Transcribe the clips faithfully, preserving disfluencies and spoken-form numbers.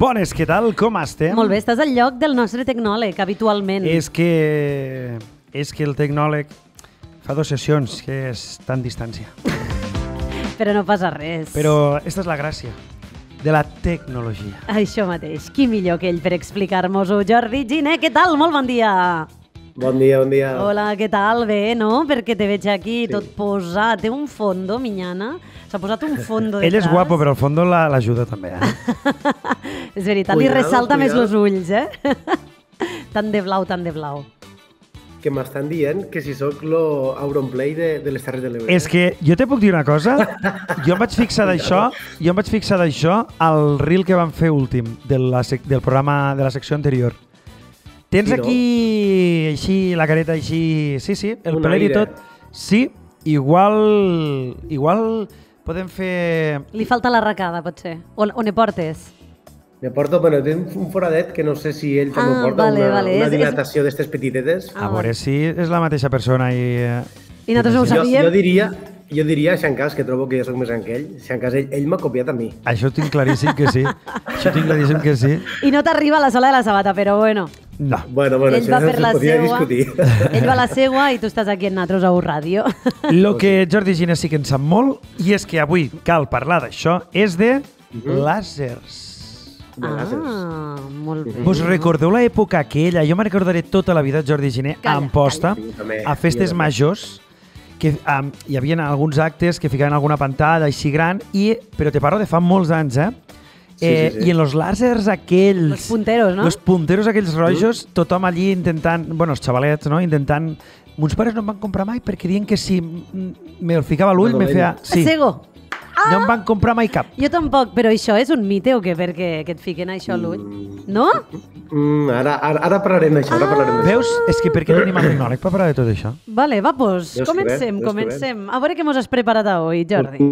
Bones, què tal? Com estem? Molt bé, estàs al lloc del nostre tecnòleg, habitualment. És que... És que el tecnòleg fa dues sessions que està en distància. Però no passa res. Però aquesta és la gràcia de la tecnologia. Això mateix. Qui millor que ell per explicar-nos-ho? Jordi Giner, què tal? Molt bon dia. Bon dia, bon dia. Hola, què tal? Bé, no? Perquè te veig aquí Sí. tot posat. Té un fondo, minyana. S'ha posat un fondo de Ell és guapo, però al fons l'ajuda també. Eh? És veritat, li Cuidado, ressalta més cuidado. els ulls, eh? Tant de blau, tant de blau. Que m'estan dient que si sóc lo Auronplay de, de les Terres de l'Ebre. És que jo te puc dir una cosa, jo em vaig fixar d'això, jo em vaig fixar d'això al reel que vam fer últim de la sec, del programa de la secció anterior. Tens Sí, no? aquí així la careta així, sí, sí, el Un pelet i aire. tot. Sí, igual igual podem fer... Li falta l'arracada, potser. On, on he portes? Me porto, bueno, tinc un foradet que no sé si ell també Ah, porta, vale, una, vale. una És- és- dilatació d'estes petitetes. Ah, A veure si és la mateixa persona i... eh, I nosaltres no ho Jo, sabíem. jo diria, jo diria, si en cas, que trobo que jo sóc més gran que ell, si en cas ell, ell m'ha copiat a mi. Això ho tinc claríssim que sí. Això ho tinc claríssim que sí. I no t'arriba a la sola de la sabata, però bueno. No. Bueno, bueno, Ell va això per la se podria seua. discutir. Ell va a la seua i tu estàs aquí en Natros a U Ràdio. El que Jordi Giner sí que en sap molt, i és que avui cal parlar d'això, és de làsers. De làsers. Ah, molt bé. Vos recordeu l'època aquella? Jo me recordaré tota la vida, Jordi Giner, Calla, en posta, calla. Sí, també. a festes Jo també. majors, que um, hi havia alguns actes que ficaven alguna pantalla així gran, i, però te parlo de fa molts anys, eh? Sí, eh sí, sí. I en los làsers aquells... Los punteros, no? Los punteros aquells rojos, tothom allí intentant... Bueno, els xavalets, no? Intentant... Mons pares no em van comprar mai perquè diuen que si mm, me'l ficava a l'ull La me novella. feia... Sí, Sego. no em van comprar mai cap. Jo tampoc, però això és un mite o què? Perquè que et fiquen això a l'ull? No? Mm, ara, ara, ara parlarem d'això, ara parlarem d'això. Veus? És que per què tenim el tecnòleg per parlar de tot això? Vale, va, doncs, Veus que comencem, bé, veus que comencem. A veure què mos has preparat avui, Jordi.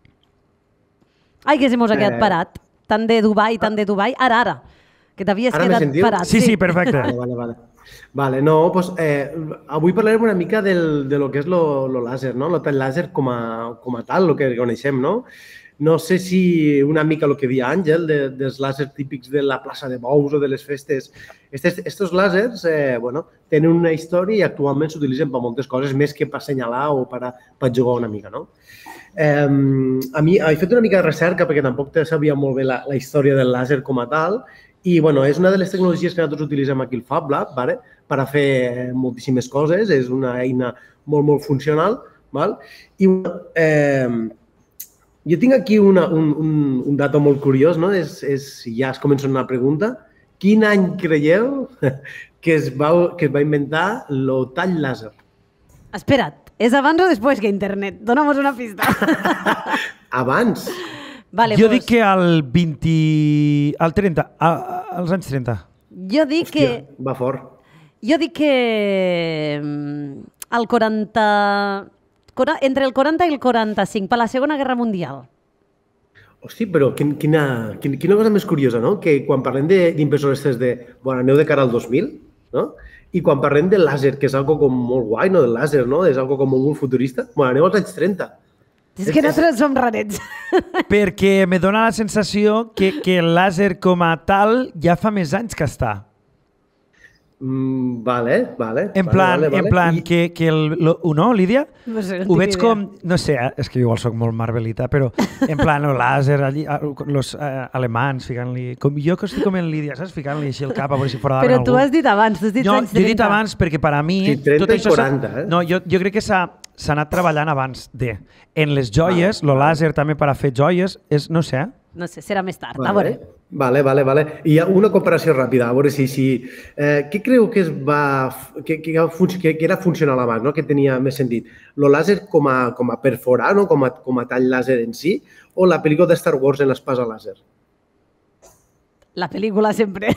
Ai, que se mos ha quedat Eh. parat. Tant de Dubai, tant de Dubai. Ara, ara. Que t'havies Ara me quedat sentiu? parat. Sí, sí, perfecte. Vale, vale, vale. Vale, no, doncs, eh, avui parlarem una mica del, de lo que és lo, lo làser, no? Lo tall làser com a, com a tal, el que coneixem, no? No sé si una mica el que deia Àngel, de, dels làsers típics de la plaça de bous o de les festes. Estes, estos làsers, eh, bueno, tenen una història i actualment s'utilitzen per moltes coses, més que per assenyalar o per, a, per jugar una mica, no? Eh, a mi he fet una mica de recerca perquè tampoc te sabia molt bé la, la història del làser com a tal i bueno, és una de les tecnologies que nosaltres utilitzem aquí al Fab Lab, vale? Per a fer moltíssimes coses, és una eina molt, molt funcional. Val? I eh, jo tinc aquí una, un, un, un dato molt curiós, no? És, és, ja es comença una pregunta. Quin any creieu que es va, que es va inventar el tall làser? Espera't, és abans o després que internet? Dóna'm una pista. Abans. Vale, Jo pues, dic que al vint... al trenta, a, als anys trenta. jo dic que... Hòstia, va fort. Jo dic que mm, el quaranta... cora- entre el quaranta i el quaranta-cinc, per la Segona Guerra Mundial. Hosti, però quin, quina, quina, quina cosa més curiosa, no? Que quan parlem de- d'impressores de, bueno, aneu de cara al dos mil, no? I quan parlem del làser, que és algo com molt guai, no? Del làser, no? És algo com molt futurista. Bueno, aneu als anys trenta. És que nosaltres som rarets. Perquè me dóna la sensació que, que el làser com a tal ja fa més anys que està. Mm, vale, vale. En vale, plan, vale, vale. en plan I, que, que el, lo, no, Lídia? No sé, no Ho tinc veig idea. com, no sé, eh, és que igual sóc molt marvelita, però en plan, el làser, allí, els eh, alemans ficant-li... Com, jo que estic com en Lídia, saps? Ficant-li així el cap a veure si fora Però d'avant tu algú. has dit abans, tu has dit No, anys jo he dit trenta. abans perquè per a mi... Sí, trenta tot i això s'ha- quaranta, eh? No, jo, jo crec que s'ha s'ha anat treballant abans de... En les joies, el làser també per a fer joies, és, no sé, No sé, serà més tard. A Vale, veure. vale, vale, vale. I hi ha una comparació ràpida, a veure si... si eh, què creu que es va... que, que, que, que era funcional abans, no? Que tenia més sentit? El làser com a, com a perforar, no? Com a, com a tall làser en si, o la pel·lícula de Star Wars en l'espasa làser? La pel·lícula sempre.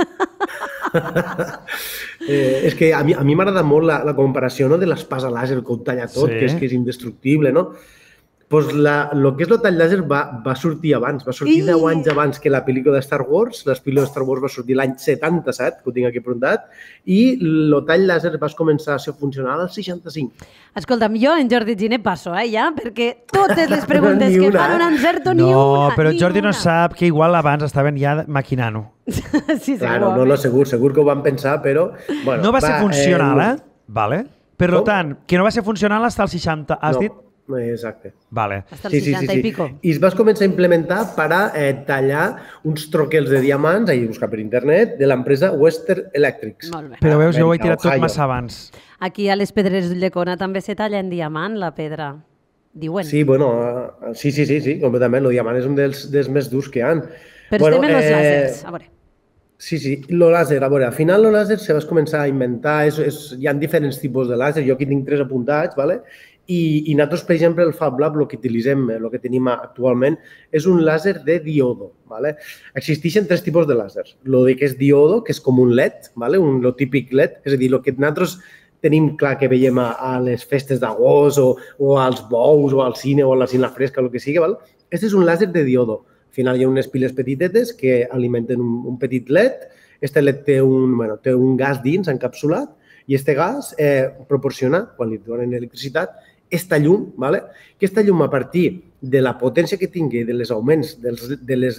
Eh, és que a mi, a mi m'agrada molt la, la comparació, no? De l'espasa làser que ho talla tot, Sí. que és, que és indestructible, no? Pues la, lo que és el tall làser va, va sortir abans, va sortir I... deu anys abans que la pel·lícula de Star Wars. La pel·lícula de Star Wars va sortir l'any setanta-set, que ho tinc aquí apuntat, i el tall làser va començar a ser funcional al seixanta-cinc. Escolta'm, jo en Jordi Giner passo, eh, ja, perquè totes les preguntes Ni que una, fan eh? un encerto, ni No, una. però ni Jordi no una. sap que igual abans estaven ja maquinant-ho. Sí, Claro, no, segurament. no, segur, segur que ho van pensar, però... Bueno, No va ser funcional, eh? Vale. Per Com? tant, que no va ser funcional fins al seixanta, has no, dit? Exacte. Vale. Hasta el seixanta i pico. I es va començar a implementar per a eh, tallar uns troquels de diamants, ahir buscar per internet, de l'empresa Western Electrics. Molt bé. Però veus, jo ho he Amèrica, tirat tot Ohio. massa abans. Aquí a les pedres d'Ulldecona també se talla en diamant, la pedra. Diuen. Sí, bueno, eh, sí, sí, sí, sí, completament. El diamant és un dels, dels més durs que hi ha. Però bueno, estem en els eh, làsers, a veure. Sí, sí, el làser, a veure, al final el làser se va començar a inventar, és, és, hi ha diferents tipus de làser, jo aquí tinc tres apuntats, ¿vale? I, i nosaltres, per exemple, el Fab Lab, el que utilitzem, el que tenim actualment, és un làser de diodo. ¿Vale? Existeixen tres tipus de làsers. El que és diodo, que és com un L E D, ¿vale? Un, lo típic L E D, és a dir, el que nosaltres tenim clar que veiem a, a les festes d'agost o, o als bous o al cine o a la cina fresca, el que sigui, ¿vale? Este és un làser de diodo. Al final hi ha unes piles petitetes que alimenten un, un petit L E D. Este L E D té un, bueno, té un gas dins encapsulat i este gas eh, proporciona, quan li donen electricitat, esta llum, ¿vale? Aquesta llum a partir de la potència que tingui, de les augments, dels, de, les,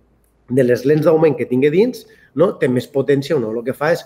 de les lents d'augment que tingui dins, no? Té més potència o no. El que fa és,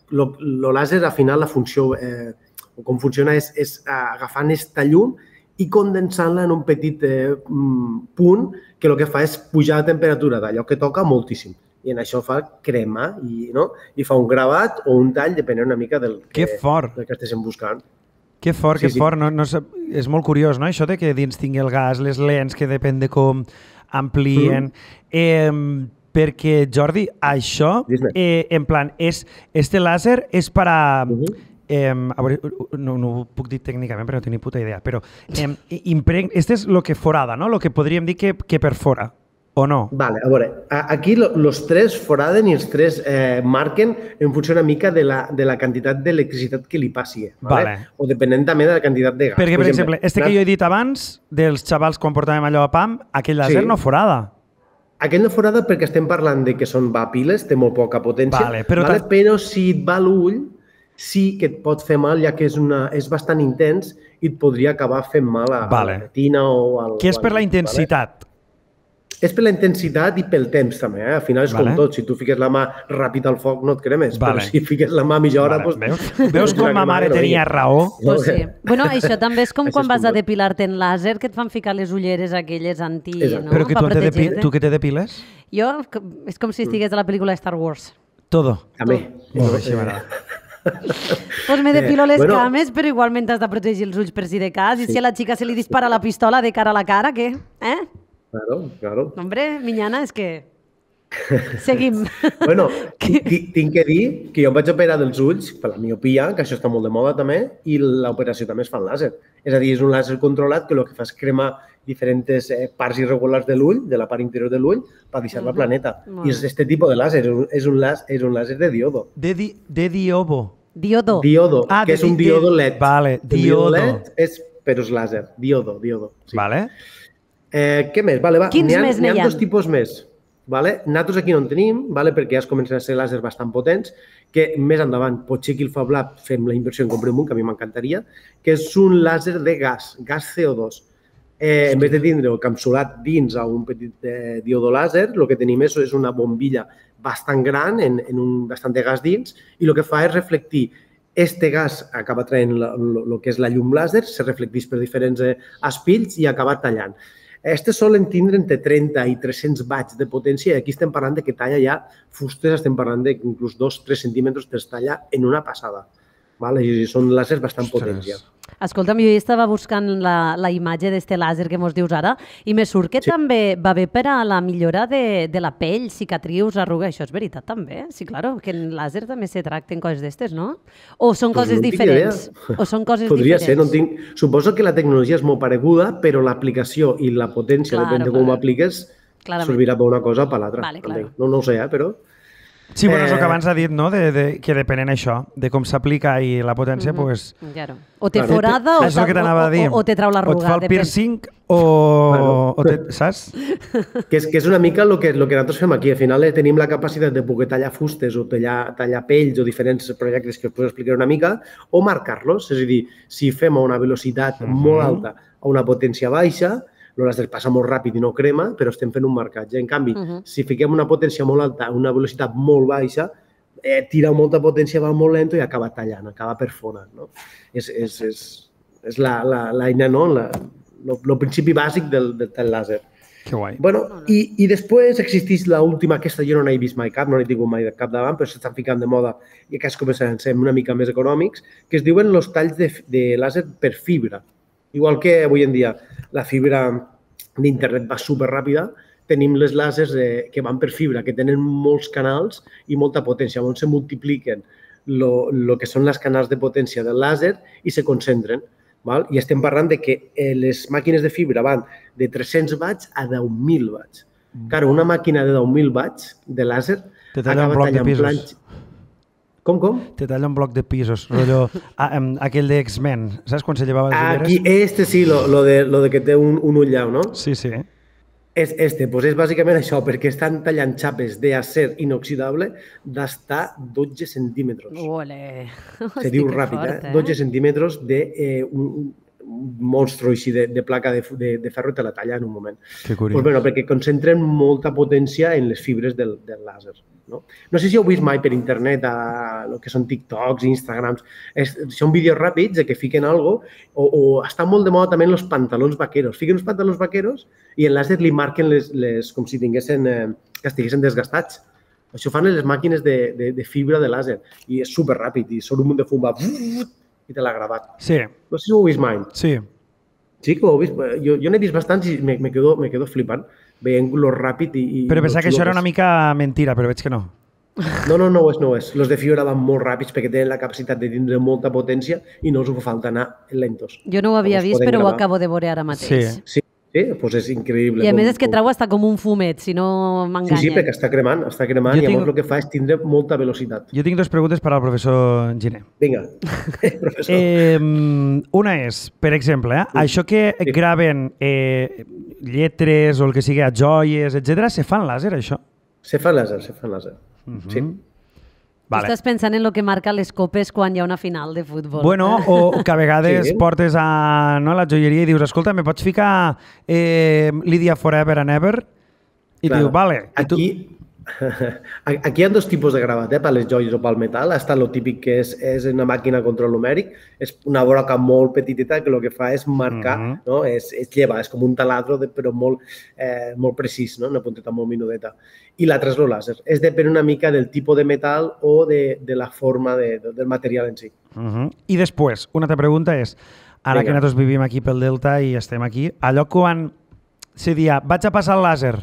el làser, al final, la funció, eh, com funciona és, és agafant esta llum i condensant-la en un petit eh, punt que el que fa és pujar la temperatura d'allò que toca moltíssim. I en això fa crema i, no? I fa un gravat o un tall, depenent una mica del que, Que fort. del que estiguem buscant. Que fort, que Sí, sí. fort. No, no sé, és molt curiós, no? Això de que dins tingui el gas, les lents, que depèn de com amplien. Mm. Eh, perquè, Jordi, això, Dis-me. eh, en plan, és, este làser és per a... Uh -huh. Eh, a veure, no, no ho puc dir tècnicament perquè no tinc ni puta idea, però eh, impreg... este és el que forada, no? El que podríem dir que, que perfora, o no? Vale, a veure, a- aquí els tres foraden i els tres eh, marquen en funció una mica de la, de la quantitat d'electricitat que li passi, vale? Vale. O depenent també de la quantitat de gas. Perquè, per exemple, este que jo he dit abans, dels xavals quan portàvem allò a P A M, aquell làser Sí. no forada. Aquell no forada perquè estem parlant de que són vapiles, té molt poca potència, Vale, però vale? t'has- Però si et va l'ull, sí que et pot fer mal, ja que és, una, és bastant intens i et podria acabar fent mal a, Vale. a la retina o al... Que és per la al- intensitat. Vale? És per la intensitat i pel temps, també. Eh? Al final és Vale. com tot. Si tu fiques la mà ràpid al foc, no et cremes. Vale. Però si fiques la mà mitja hora... Vale. Doncs, Veus, veus com ma mare tenia raó? Pues sí. Bueno, això també és com Això quan és vas com a tot. depilar-te en làser, que et fan ficar les ulleres aquelles anti... Exacte. No? Però que Pa tu, te depi... protegir-te. tu que te depiles? Jo, és com si estigués a la pel·lícula de Star Wars. Todo. També. Molt bé, així m'agrada. Pues me depilo les bueno. cames, però igualment has de protegir els ulls per si de cas. I si a la xica se li dispara la pistola de cara a la cara, què? Eh? Claro, claro. Hombre, miñana, és que... Seguim. Bueno, Que- ti- tinc que dir que jo em vaig operar dels ulls per la miopia, que això està molt de moda també, i l'operació també es fa en làser. És a dir, és un làser controlat que el que fa és cremar diferents eh, parts irregulars de l'ull, de la part interior de l'ull, per deixar-la Mhm. planeta. Molt I és este tipus de làser, és un, és un, làs, és un làser de diodo. De, di, de diobo. Diodo. Diodo, Ah, que de és un di- diodo de- L E D. vale, Un diodo. L E D és, però és làser. Diodo, diodo. Sí. Vale? Eh, què més? Vale, va. Quins N'hi ha, més n'hi ha n'hi ha? dos tipus més. Vale? Nosaltres aquí no en tenim, vale? perquè ja es comencen a ser làsers bastant potents, que més endavant potser que el Fab Lab fem la inversió en comprem un, que a mi m'encantaria, que és un làser de gas, gas C O dos. Eh, en vez de tindre-ho capsulat dins a un petit eh, diodo làser, el que tenim és, és una bombilla bastant gran, en, en un bastant de gas dins, i el que fa és reflectir este gas acaba traient el que és la llum làser, se reflecteix per diferents eh, espills i acaba tallant. Aquestes solen tindre entre trenta i tres-cents watts de potència i aquí estem parlant de que talla ja fustes, estem parlant de inclús dos tres centímetres per tallar en una passada. Vale? I són làsers bastant potents ja. Escolta'm, jo estava buscant la, la imatge d'este làser que mos dius ara i me surt que Sí. també va bé per a la millora de, de la pell, cicatrius, arruga. Això és veritat també? Sí, claro, que en làser també se tracten coses d'estes, no? O són Pues coses no tinc diferents? idea. O són coses Podria diferents? ser, no en tinc... Suposo que la tecnologia és molt pareguda, però l'aplicació i la potència, Claro, depèn de com ho claro. apliques, Clarament. servirà per una cosa o per l'altra. Vale, també. claro. No, no ho sé, eh, però... Sí, bueno, és el que Eh, abans ha dit, no? De, de, que depenent això, de com s'aplica i la potència, Mhm. pues, Claro. O té Claro. forada o, és el que t'anava a dir. o, o, o te trau O et l'arruga. fa el depèn. piercing o... Bueno. o te, saps? Que és, que és una mica el que, el que nosaltres fem aquí. Al final eh, tenim la capacitat de poder tallar fustes o tallar, tallar pells o diferents projectes que us puc explicar una mica, o marcar-los. És a dir, si fem a una velocitat Mhm. molt alta a una potència baixa, el làser passa molt ràpid i no crema, però estem fent un marcatge. En canvi, Mhm. si fiquem una potència molt alta a una velocitat molt baixa, eh, tira molta potència, va molt lento i acaba tallant, acaba perforant. No? És, és, és, és la, la, l'eina, no? La, el, el principi bàsic del, del, del làser. Que guai. Bueno, i, i després existeix l'última, aquesta jo no n'he vist mai cap, no n'he tingut mai de cap davant, però s'estan ficant de moda i aquests començaran a ser una mica més econòmics, que es diuen els talls de, de làser per fibra. Igual que avui en dia la fibra d'internet va superràpida, tenim les làsers eh, que van per fibra, que tenen molts canals i molta potència, on se multipliquen el que són les canals de potència del làser i se concentren. Val? I estem parlant de que eh, les màquines de fibra van de tres-cents watts a deu mil watts. Claro, una màquina de deu mil watts de làser Te talla un bloc de pisos. planx- Com, com? Te talla un bloc de pisos, rotllo, a, um, aquell de X-Men, saps quan se llevava les ulleres? Aquí, este sí, lo, lo, de, lo de que té un, un ull llau, no? Sí, sí. És este, pues és bàsicament això, perquè estan tallant xapes d'acer inoxidable d'hasta dotze centímetres. Ole. Se Hosti, diu que ràpid, fort, eh? dotze centímetres de eh, un, un monstru així de, de placa de, de, de ferro i te la talla en un moment. Que curiós. Pues, bueno, perquè concentren molta potència en les fibres del, del làser. No? no sé si heu vist mai per internet a el que són TikToks, Instagrams. És, són vídeos ràpids de que fiquen algo o, o està molt de moda també els pantalons vaqueros. Fiquen uns pantalons vaqueros i en làser li marquen les, les com si tinguessin, eh, que estiguessin desgastats. Això fan les màquines de, de, de fibra de làser i és superràpid i surt un munt de fum, va, i te l'ha gravat. Sí, No sé si ho heu vist mai. sí. Sí que ho heu vist. Jo, jo n'he vist bastants i me, me, quedo, me quedo flipant veient lo ràpid i... i Però lo pensava que xulo això era és. una mica mentira, però veig que no. No, no, no ho és, no ho és. Los de fibra van molt ràpids perquè tenen la capacitat de tindre molta potència i no us ho fa falta anar lentos. Jo no ho havia Us vist, poden però ho gravar. acabo de veure ara mateix. Sí. Sí, sí, doncs és increïble. I a com- més és que com- trau hasta com un fumet, si no Sí, m'enganyen. sí, perquè està cremant, està cremant Jo i llavors tinc- el que fa és tindre molta velocitat. Jo tinc dues preguntes per al professor Giner. Vinga, professor. Eh, una és, per exemple, eh, això que Sí. graven eh, lletres o el que sigui, a joies, etcètera, se fa en làser, això? Se fa làser, se fa làser. Mhm. Sí. Tu estàs pensant en el que marca les copes quan hi ha una final de futbol. Bueno, o que a vegades Sí. portes a, no, a la joieria i dius, escolta, me pots ficar eh, Lydia Forever and Ever? I Clar, diu, vale. I tu... Aquí, aquí hi ha dos tipus de gravat, eh, per les joies o pel metal. Està el típic que és, és una màquina a control numèric, és una broca molt petiteta que el que fa és marcar, Mhm. no? és, és llevar, és com un taladro de, però molt, eh, molt precís, no? Una punteta molt minudeta. I l'altre és el làser. És depèn una mica del tipus de metal o de, de la forma de, de, del material en si. Uh -huh. I després, una altra pregunta és, ara Vinga. que nosaltres vivim aquí pel Delta i estem aquí, allò quan se dia, vaig a passar el làser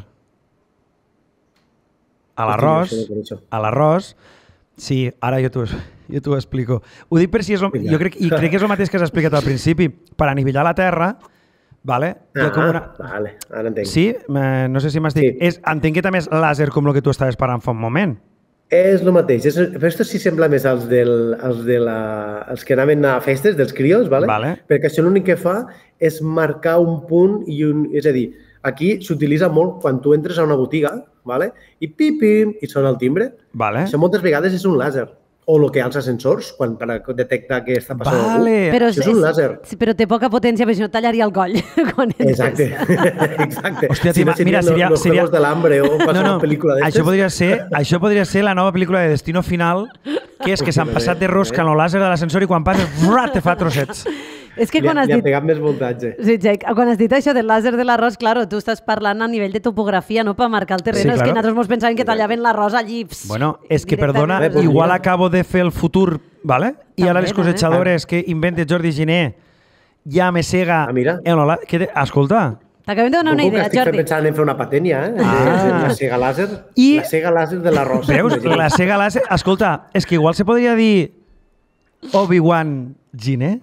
a l'arròs, Hosti, això no ho coneixo. a l'arròs, sí, ara jo t'ho jo t'ho explico. Ho dic per si és el, Vinga. jo crec, i crec que és el mateix que has explicat al principi, per anivellar la terra, vale? Hi ha com Ah, una... vale, ara entenc. Sí? Eh, no sé si m'has dit... Sí. És, entenc que també és làser com el que tu estaves parlant fa un moment. És el mateix. És, però esto sí sembla més als, del, als, de la, els que anaven a festes dels crios, ¿vale? Vale. Perquè això l'únic que fa és marcar un punt i un... És a dir, aquí s'utilitza molt quan tu entres a una botiga, ¿vale? I pip-pim, i sona el timbre. Vale. Això moltes vegades és un làser. O el que hi ha als ascensors, quan per a detectar què està passant algú. Vale. Però Això és un làser. Sí, però té poca potència, perquè si no tallaria el coll. Quan entres. Exacte, exacte. Hòstia, si t'ima- no serien mira, los, seria- los seria- Juegos del Hambre o No, qualsevol no, pel·lícula d'estes. això podria, ser, això podria ser la nova pel·lícula de Destino Final, que és que s'han passat de rosca en el làser de l'ascensor i quan passes, vrat, te fa trossets. És que Li, quan ha- has li ha dit... pegat més voltatge. Sí, Jake, quan has dit això del làser de l'arròs, claro, tu estàs parlant a nivell de topografia, no per marcar el terreno. Sí, És que claro. nosaltres mos pensàvem que tallaven l'arròs allí. Pss, Bueno, és que, directament. perdona, Bé, pues igual mira. acabo de fer el futur, ¿vale? I ara També, les cosechadores que inventa Jordi Giner ja me sega... Ah, mira. En la... que te... Escolta, T'acabem de donar una Ojo, que idea, estic Jordi. pensant en fer una patent ja, eh? Ah. La sega làser. I- La sega làser de l'arròs. veus? La sega làser... Escolta, és que igual se podria dir Obi-Wan Gine.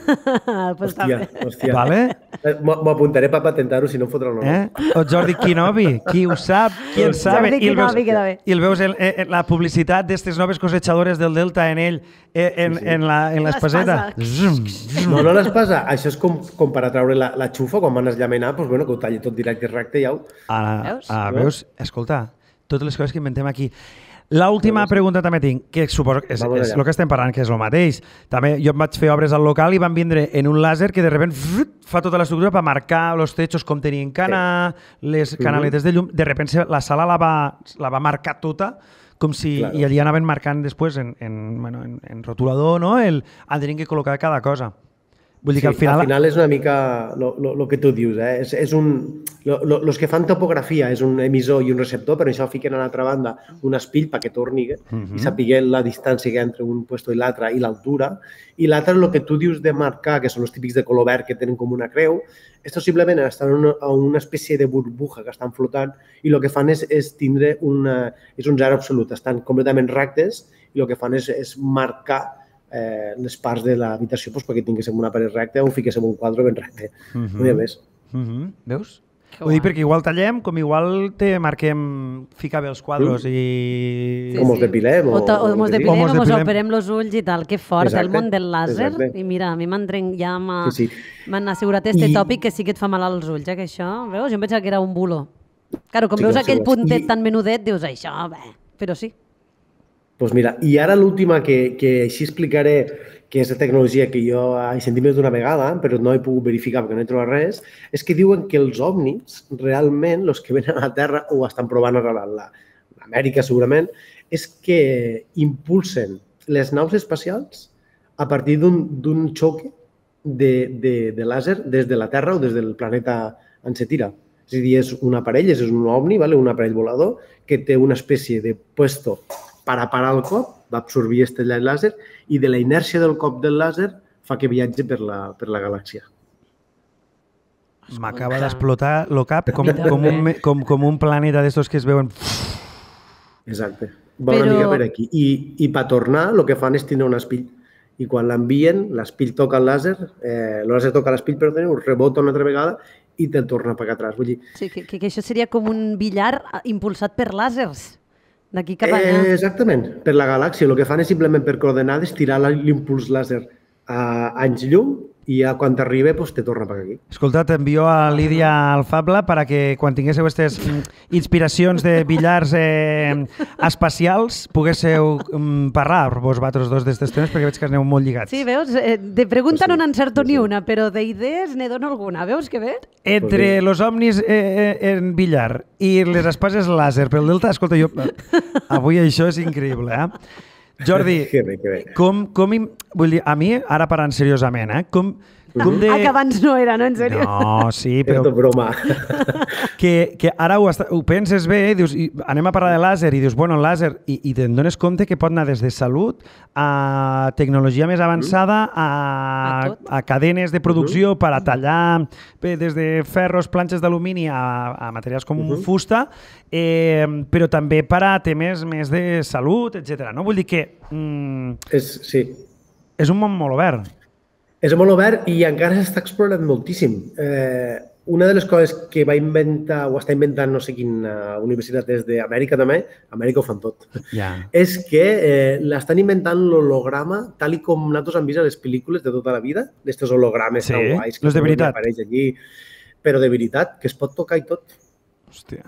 Pues Hòstia, també. hòstia. Vale? M'ho m'ho apuntaré per patentar-ho, si no em fotran el nom. Eh? O Jordi Kinobi. Qui ho sap, qui el sabe. Jordi I el veus, Kinobi queda bé. i el veus en, en la publicitat d'aquestes noves cosechadores del Delta en ell, eh, en, Sí, sí. en la- en l'espaseta. Zum, zum. No, no l'espasa. Això és com, com per a treure la, la xufa quan van esllamenar, doncs, bueno, que ho talli tot directe i recte i au. Ara, Veus? ah, veus? Escolta, totes les coses que inventem aquí. L'última pregunta també tinc, que suposo que és, Vamos és allà. el que estem parlant, que és el mateix. També jo em vaig fer obres al local i van vindre en un làser que de repente frut, fa tota l'estructura per marcar els techos com tenien cana, les canaletes de llum. De repente la sala la va, la va marcar tota, com si, Claro. i allí anaven marcant després en, en, bueno, en, en rotulador, no? El, han tenien que col·locar cada cosa. Vull dir que al final... al final és una mica el que tu dius. Eh? És, és un, lo, lo, los que fan topografia és un emissor i un receptor, però això fiquen a l'altra banda un espill perquè torni uh -huh. i sapiguem la distància que hi ha entre un puesto i l'altre i l'altura. I l'altre, el que tu dius de marcar, que són els típics de color verd que tenen com una creu, estos simplement estan en una, en una espècie de burbuja que estan flotant i el que fan és, és tindre una, és un zero absolut, estan completament rectes i el que fan és, és marcar eh, les parts de l'habitació doncs, perquè tinguéssim una paret recta o fiquéssim un quadre ben recte. Uh -huh. No hi ha més. Uh -huh. Veus? Que Ho dic guai. perquè igual tallem, com igual te marquem, ficar bé els quadros Mm. i... Com els depilem, o- O, ta- o o mos el que depilem digui. o O mos mos depilem. operem els ulls i tal. Que fort, Exacte, el món del làser. exacte. I mira, a mi m'han tren- ja m'ha Sí, sí. m'han assegurat este I- tòpic que sí que et fa mal als ulls, eh, que això, veus? Jo em pensava que era un bulo. Claro, com Sí, veus clar, sí, aquell clar. puntet I- tan menudet, dius, això, bé, però sí. Doncs mira, i ara l'última que, que així explicaré, que és de tecnologia que jo he sentit més d'una vegada, però no he pogut verificar perquè no he trobat res, és que diuen que els ovnis, realment, els que venen a la Terra, o estan provant ara a la- l'Amèrica segurament, és que impulsen les naus espacials a partir d'un d'un xoque de, de, de làser des de la Terra o des del planeta on se tira. És a dir, és un aparell, és un ovni, vale? Un aparell volador, que té una espècie de puesto per a parar el cop, va absorbir aquest làser i de la inèrcia del cop del làser fa que viatge per la, per la galàxia. M'acaba d'explotar el cap com, com, un, me- com, com un planeta d'estos que es veuen... Exacte. Va Però- una mica per aquí. I, i per tornar, el que fan és tindre un espill. I quan l'envien, l'espill toca el làser, eh, el làser toca l'espill, perdó, ho rebota una altra vegada i te'l torna per atrás. Vull dir, Sí, que, que, que això seria com un billar ah, impulsat per làsers. D'aquí cap allà. Eh, exactament, per la galàxia. El que fan és simplement per coordenades tirar la- l'impuls làser a anys llum i ja quan t'arriba doncs, te torna per aquí. Escolta, t'envio a Lídia al Fabla para que quan tinguéssiu aquestes mm, inspiracions de billars eh, espacials poguéssiu mm, parlar vosaltres dos d'aquestes temes perquè veig que aneu molt lligats. Sí, veus? Eh, de pregunta Sí, no n'encerto sí, ni sí. una, però d'idees ne dono alguna. Veus que bé? Entre els ovnis eh, eh, en billar i les espases làser pel Delta, escolta, jo... Avui això és increïble, eh? Jordi, Que bé, que bé. com, com, im- vull dir, a mi, ara parlant seriosament, eh? Com, com de... Ah, que abans no era, no? En sèrio? No, sí, Però... però És broma. que, que ara ho, està, ho penses bé, i dius, i anem a parlar de làser, i dius, bueno, el làser, i, i te'n dones compte que pot anar des de salut a tecnologia més avançada, a, A tot. a cadenes de producció per a tallar bé, des de ferros, planxes d'alumini a, a materials com Uh-huh. fusta, eh, però també per a temes més de salut, etcètera. No? Vull dir que mm, és, sí. és un món molt obert. És molt obert i encara s'està explorant moltíssim. Eh, una de les coses que va inventar o està inventant no sé quina universitat és d'Amèrica també, Amèrica ho fan tot, Ja. és que eh, l'estan inventant l'holograma tal i com nosaltres hem vist a les pel·lícules de tota la vida, d'aquests hologrames Sí, tan guais que los de veritat. apareix allí, però de veritat, que es pot tocar i tot. Hòstia.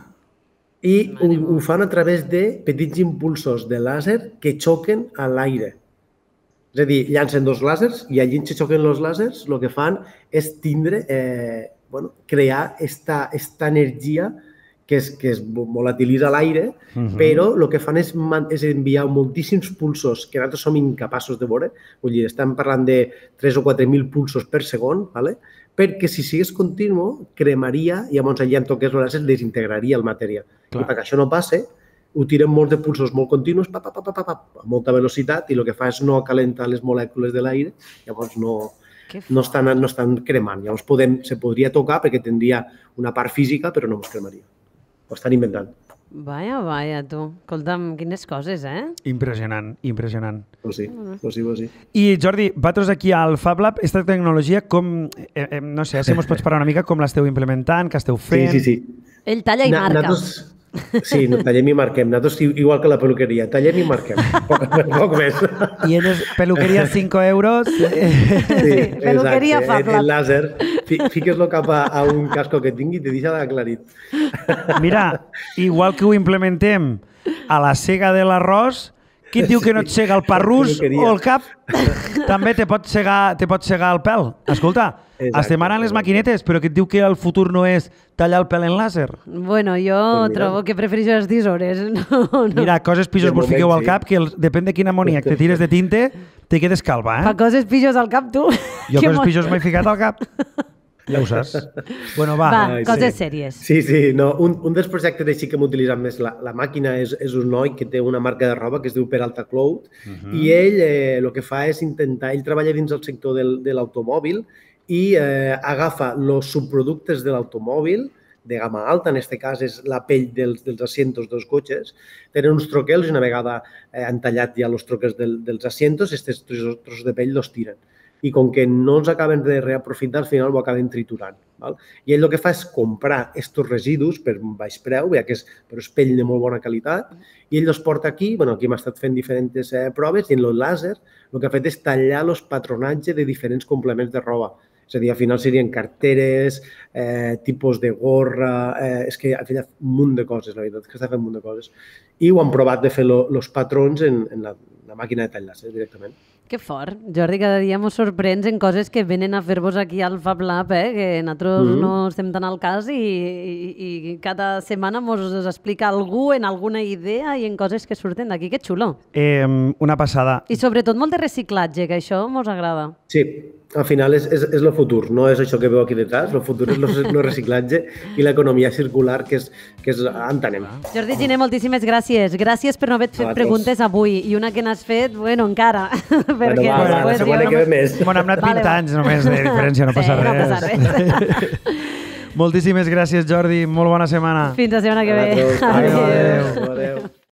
I ho, ho fan a través de petits impulsors de làser que xoquen a l'aire. És a dir, llancen dos làsers i allí on se xoquen els làsers el que fan és tindre, eh, bueno, crear esta, esta energia que es, que es volatilitza a l'aire, Mhm. però el que fan és, man- és enviar moltíssims pulsos que nosaltres som incapaços de veure. Vull dir, estem parlant de tres o quatre mil pulsos per segon, ¿vale? Perquè si sigués continu, cremaria i llavors allà en toqués el làser desintegraria el material. Clar. I perquè això no passe, ho tiren molts de pulsos molt continus, pa, pa, pa, pa, pa, pa, a molta velocitat, i el que fa és no calentar les molècules de l'aire, llavors no, Que no, fort. estan, no estan cremant. Llavors podem, se podria tocar perquè tindria una part física, però no ens cremaria. Ho estan inventant. Vaja, vaja, tu. Escolta'm, quines coses, eh? Impressionant, impressionant. Pues sí, pues sí, pues sí. I Jordi, vosaltres aquí al Fab Lab, aquesta tecnologia, com, eh, eh, no sé, si ens pots parlar una mica com l'esteu implementant, què esteu fent? Sí, sí, sí. Ell talla i Na- marca. Nosaltres, sí, no, tallem i marquem. Nosaltres, i- igual que la peluqueria, tallem i marquem. Poc, poc més. I elles, peluqueria cinco euros. Eh, Sí, peluqueria exacte. Fab El, Lab. el làser, fi, fiques-lo cap a, a un casco que tingui i te deixa aclarit. Mira, igual que ho implementem a la sega de l'arròs, qui et diu que no et sega el parrús Peluqueria. o el cap? També te pot segar, te pot segar el pèl. Escolta, Exacte, estem ara en les exacte. maquinetes, però que et diu que el futur no és tallar el pèl en làser? Bueno, jo Pues mira. trobo que prefereixo les tisores. No, no. Mira, coses pitjors De vos moment, fiqueu al sí. cap, que el, depèn de quin amoníac te tires de tinte, te quedes calva, Fa eh? coses pitjors al cap, tu. Jo Que coses mo- pitjors m'he ficat al cap. Ja ho saps. Bueno, va. Va, Ai, coses sí. sèries. Sí, sí. No, un, un dels projectes així que hem utilitzat més la, la màquina és, és un noi que té una marca de roba que es diu Peralta Cloud uh -huh. i ell eh, el que fa és intentar, ell treballa dins el sector del, de l'automòbil i eh, agafa els subproductes de l'automòbil de gamma alta, en aquest cas és la pell dels, dels asientos dels cotxes, tenen uns troquels i una vegada eh, han tallat ja els troquels del, dels asientos, aquests trossos de pell los tiren. I com que no els acaben de reaprofitar, al final ho acaben triturant. Val? I ell el que fa és comprar estos residus per un baix preu, ja que és, però és pell de molt bona qualitat, i ell els porta aquí, bueno, aquí hem estat fent diferents eh, proves, i en el làser el que ha fet és tallar els patronatges de diferents complements de roba. És a dir, al final serien carteres, eh, tipus de gorra, eh, és que ha fet un munt de coses, la veritat és que està fent un munt de coses. I ho han provat de fer els patrons en, en la, la màquina de tall làser directament. Que fort. Jordi, cada dia mos sorprens en coses que venen a fer-vos aquí al Fab Lab, eh? Que nosaltres mm -hmm. no estem tan al cas i, i, i cada setmana mos explica algú en alguna idea i en coses que surten d'aquí. Que xulo. Eh, una passada. I sobretot molt de reciclatge, que això mos agrada. Sí, al final és, és, és el futur, no és això que veu aquí detrás, el futur és el reciclatge i l'economia circular, que és, que és entenem. Jordi Giner, moltíssimes gràcies. Gràcies per no haver fet A preguntes avui. I una que n'has fet, bueno, encara. Bueno, Perquè va, va, la després setmana jo que no- ve més. Bueno, hem anat Vale, vint va. anys només de diferència, no passa Sí, no res. passa res. Moltíssimes gràcies, Jordi. Molt bona setmana. Fins la setmana que ve. Adéu. Adéu, adéu. Adéu.